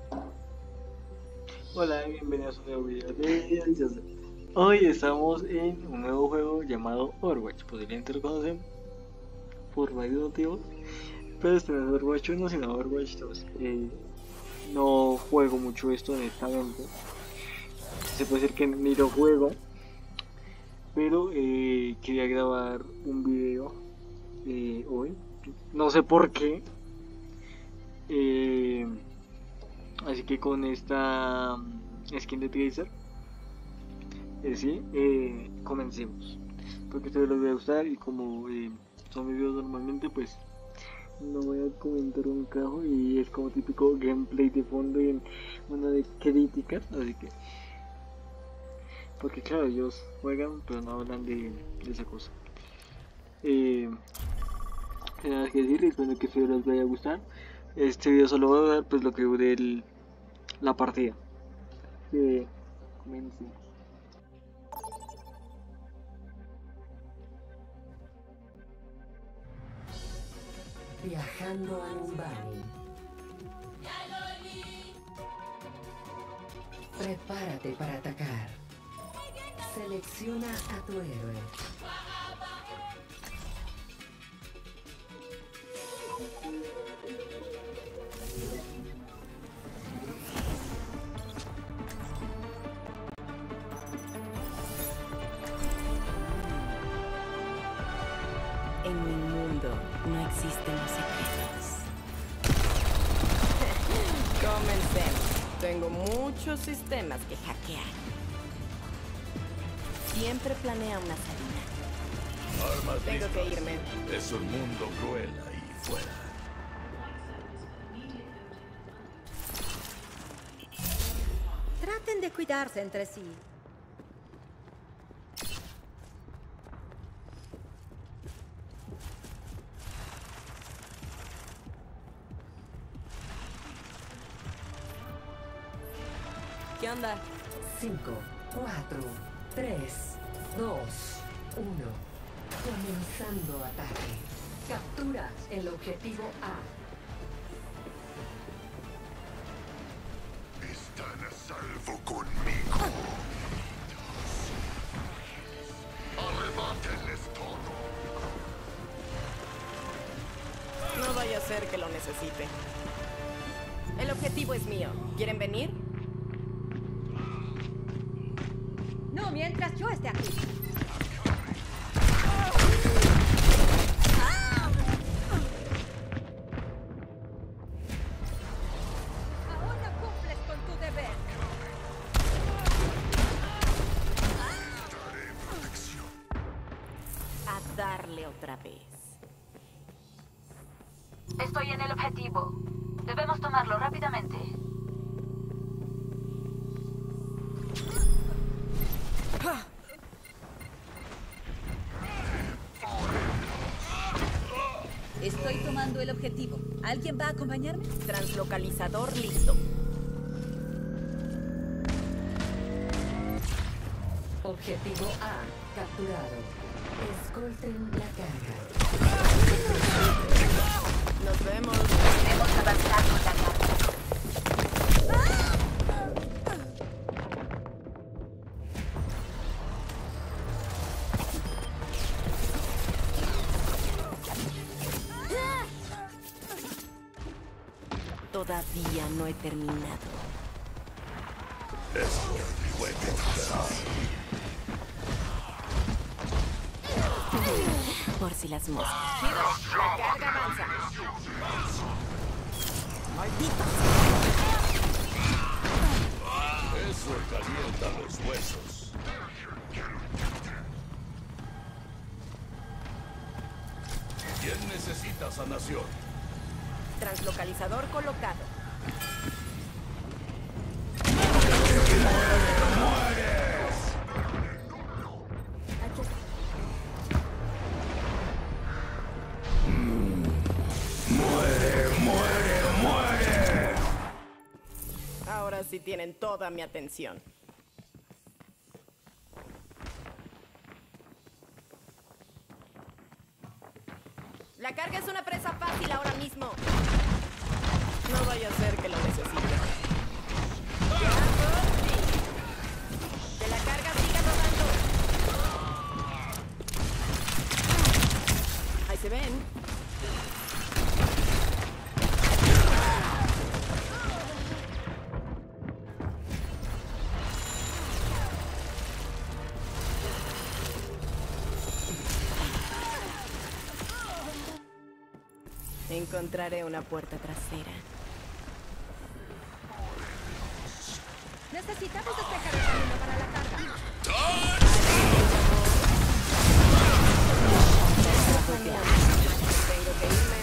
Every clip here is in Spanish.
Hola, bienvenidos a un nuevo video de Joseph. Hoy estamos en un nuevo juego llamado Overwatch. Posiblemente lo conocen por varios motivos, pero este no es Overwatch 1 sino Overwatch 2. No juego mucho esto honestamente. Se puede decir que ni lo juego, pero quería grabar un video hoy. No sé por qué. Eh, Así que con esta skin de Tracer, sí, comencemos. Porque esto les va a gustar y como son mis videos normalmente, pues no voy a comentar un cajo y es como típico gameplay de fondo y en una de críticas, así que... Porque claro, ellos juegan, pero no hablan de esa cosa. Eh, Sin nada que decir, espero que este video les vaya a gustar. Este video solo va a dar pues lo que dure la partida. Comencemos. Viajando a Numbani. Prepárate para atacar. Selecciona a tu héroe. En mi mundo no existen los secretos. Comencemos. Tengo muchos sistemas que hackear. Siempre planea una salida. Armas Tengo que listas. irme. Es un mundo cruel ahí fuera. Traten de cuidarse entre sí. ¿Qué onda? 5, 4, 3, 2, 1. Comenzando ataque. Captura el objetivo A. Están a salvo conmigo. Arrebátenles todo. No vaya a ser que lo necesite. El objetivo es mío. ¿Quieren venir? No, mientras yo esté aquí. Ahora cumples con tu deber. Daré protección. A darle otra vez. Estoy en el objetivo. Debemos tomarlo rápidamente. Estoy tomando el objetivo. ¿Alguien va a acompañarme? Translocalizador listo. Objetivo A capturado. Escolten la carga. Nos vemos. Debemos avanzar con la carga. Todavía no he terminado. Esto fue temporal. Por si las moscas. La carga avanza. ¡Maldito! Eso calienta los huesos. ¿Quién necesita sanación? Translocalizador colocado. Ahora sí tienen toda mi atención. La carga es una presa fácil ahora mismo. No vaya a ser que lo necesite. Encontraré una puerta trasera. Necesitamos despejar el camino para la carga. Tengo que irme.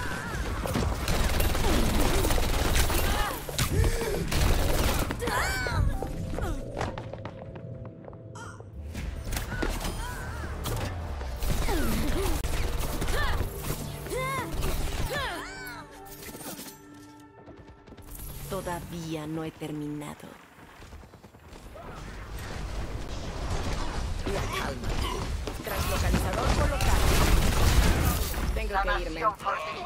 Todavía no he terminado. La calma. Translocalizador colocado. Tengo que irme. No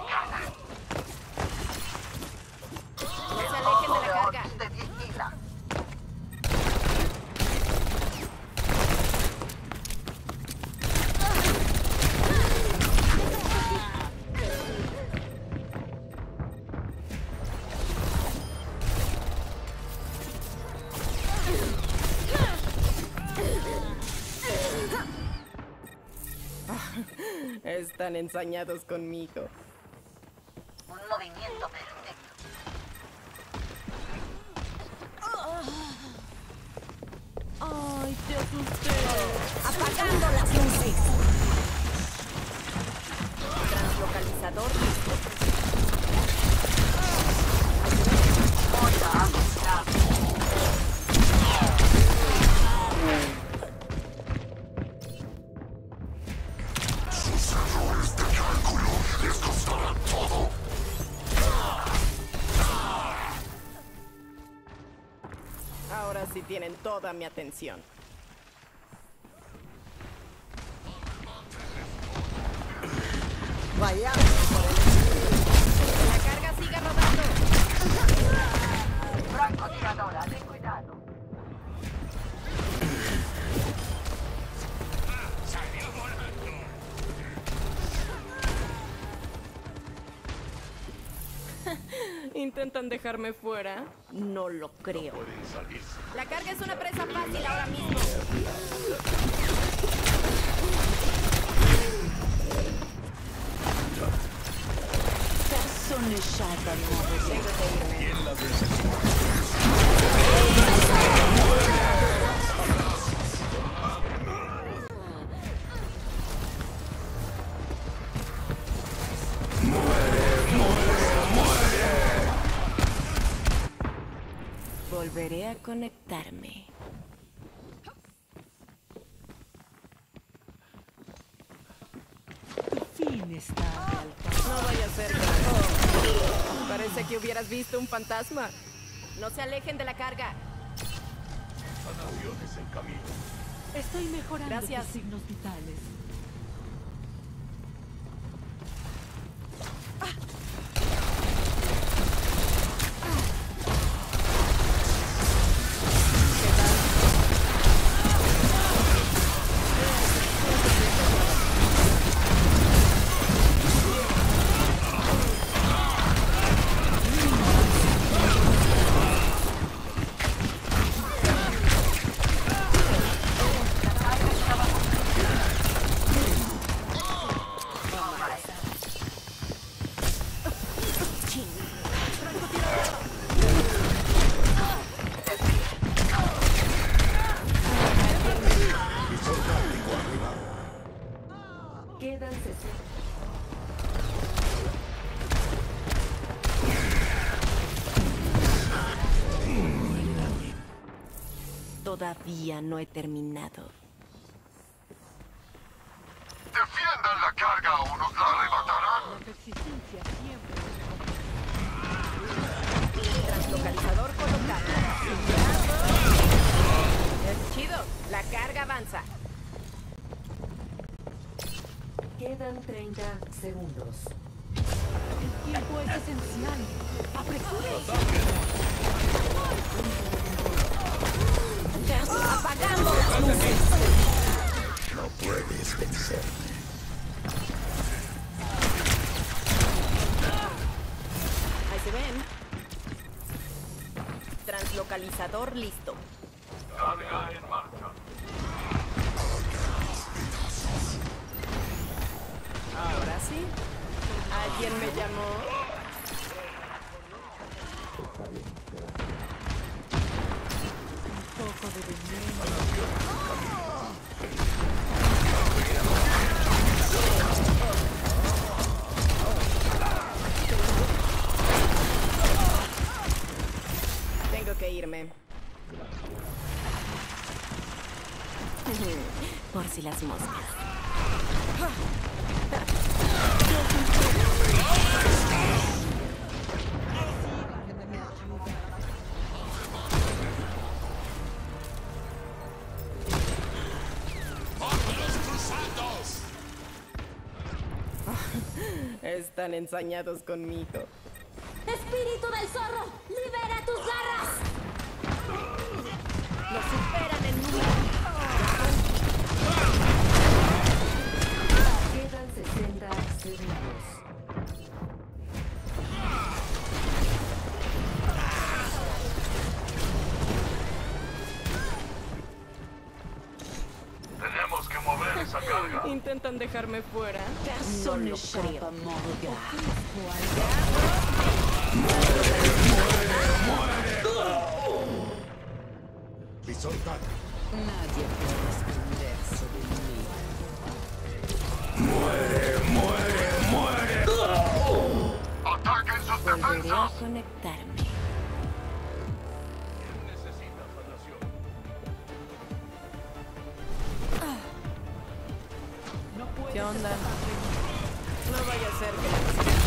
se alejen de la carga. Están ensañados conmigo. Un movimiento perfecto. Ay, te asusté. Apagando las luces. Translocalizador listo. Ahora sí tienen toda mi atención. Vaya. La carga sigue rodando. Francotiradora, ten cuidado. ¿Intentan dejarme fuera? No lo creo. Pueden salirse. La carga es una presa fácil ahora mismo. Tengo que irme. ¿Quién la necesita? Volveré a conectarme. Fin está al alcance. No vaya a ser que... Parece que hubieras visto un fantasma. No se alejen de la carga. Sanación es el camino. Estoy mejorando Gracias. tus signos vitales. ¿Qué tal? Quedan 60. Todavía no he terminado. Defiendan la carga o nos la arrebatarán. La persistencia siempre. Translocalizador colocado. Es chido. La carga avanza. Quedan 30 segundos. El tiempo es esencial. ¡Apresúrense! ¡Apagando las luces! No puedes vencerme. Ahí se ven. Translocalizador listo. Carga en marcha. Ahora sí. ¿Alguien me llamó? Un poco de veneno. Tengo que irme. Por si las moscas. Están ensañados conmigo. ¡Espíritu del zorro! ¡Libera tus garras! Lo superan en número. Quedan 60 segundos. Tenemos que mover esa carga. Intentan dejarme fuera. No lo creo. Nadie puede esconderse de mí. ¡Ataquen sus Volveré a defensas! conectarme. ¿Qué onda? No vaya a ser que la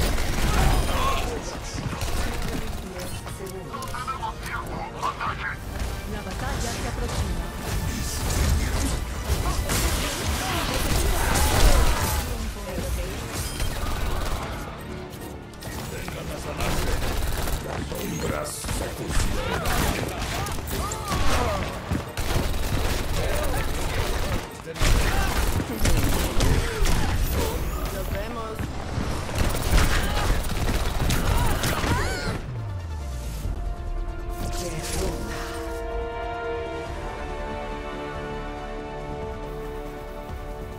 ¡Tenemos tiempo! ¡Ataquen! La batalla se aproxima. Nos vemos.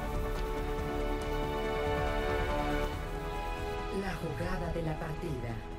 La jugada de la partida.